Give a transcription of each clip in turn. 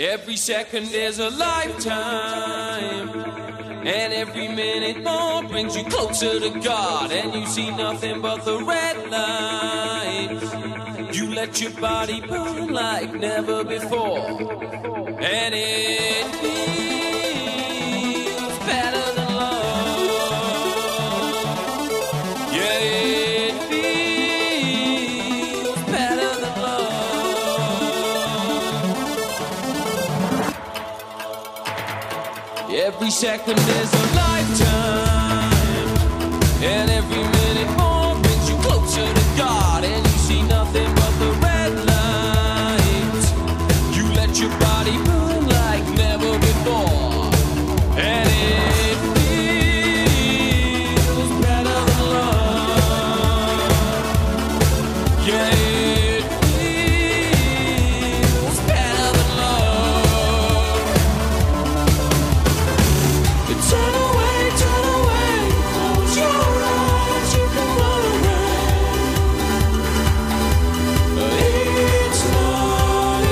Every second is a lifetime, and every minute more brings you closer to God. And you see nothing but the red lights. You let your body burn like never before, and it feels better than love. Yeah, it feels better than love. Every second is a lifetime, and every minute more brings you closer to God. And you see nothing but the red lights. You let your body burn like never before, and it feels better than love. Yeah, it feels better than love. Turn away, close your eyes, you can run away. It's not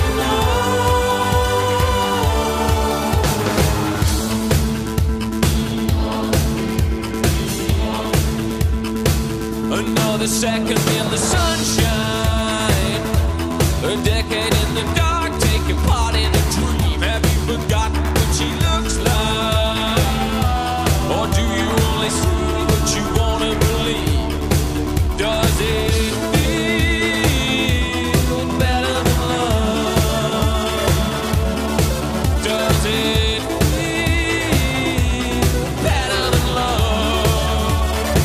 enough. Another second in the sunshine, a decade in the dark, taking part in a dream. Have you forgotten what she looks like? Or do you only see what you wanna believe? Does it feel better than love? Does it feel better than love?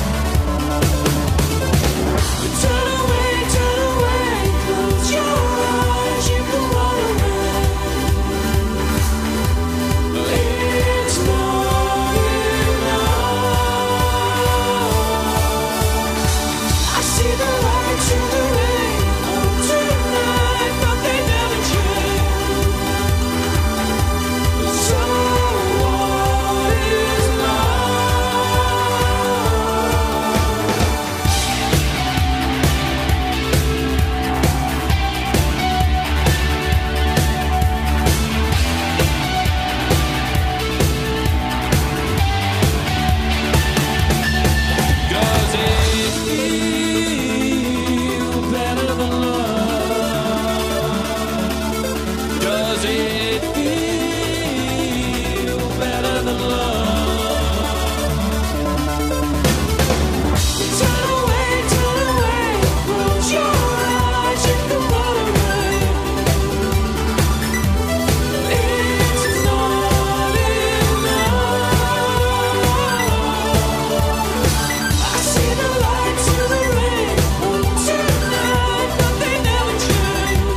Turn away, close your eyes, you can run away. It's not enough. I see the lights in the rain tonight, but they never change. So what is Does it feel better than love? Does it feel better than love? Turn away, close your eyes, you can run away. It's not enough. I see the lights in the rain tonight, but they never change.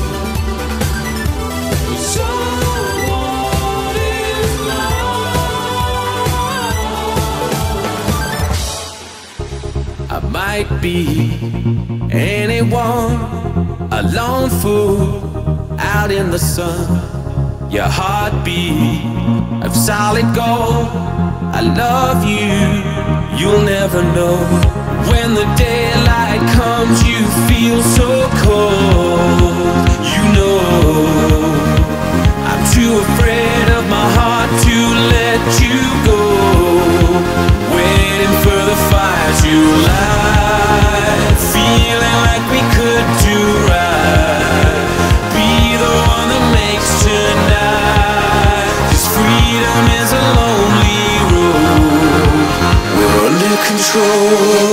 So what is love? I might be anyone, a lone fool out in the sun. Your heartbeat of solid gold. I love you, you'll never know. When the daylight comes, you feel so cold. You know I'm too afraid of my heart to let you go. Waiting for the fires you light, feeling like we could do right. Be the one that makes tonight. 'Cause freedom is a lonely road. We're under control.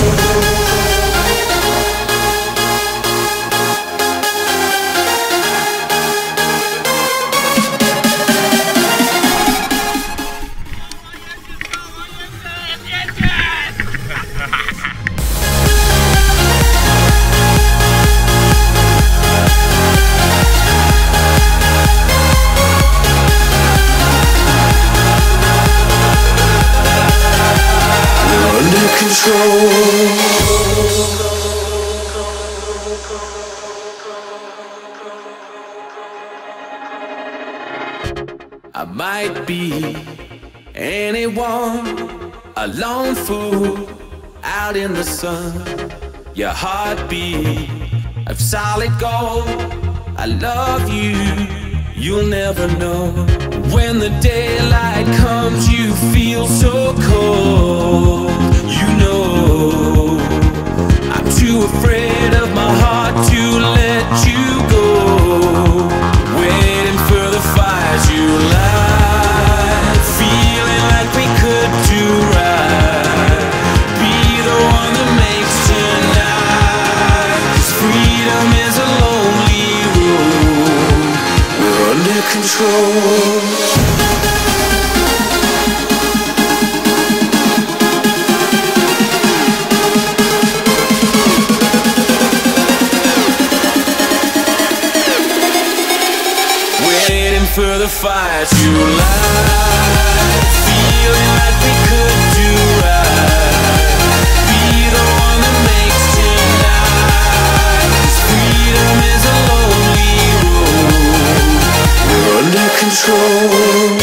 We're under control. I might be anyone, a lone fool out in the sun. Your heartbeat of solid gold. I love you, you'll never know. When the daylight comes, you feel so cold. You know, I'm too afraid of my heart to let you go. Waiting for the fires you light, feeling like we could do right. Be the one that makes tonight. 'Cause freedom is a lonely road. We're under control. For the fires you light, feeling like we could do right. Be the one that makes tonight. 'Cause freedom is a lonely road. We're under control.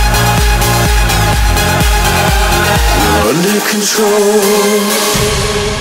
Under control.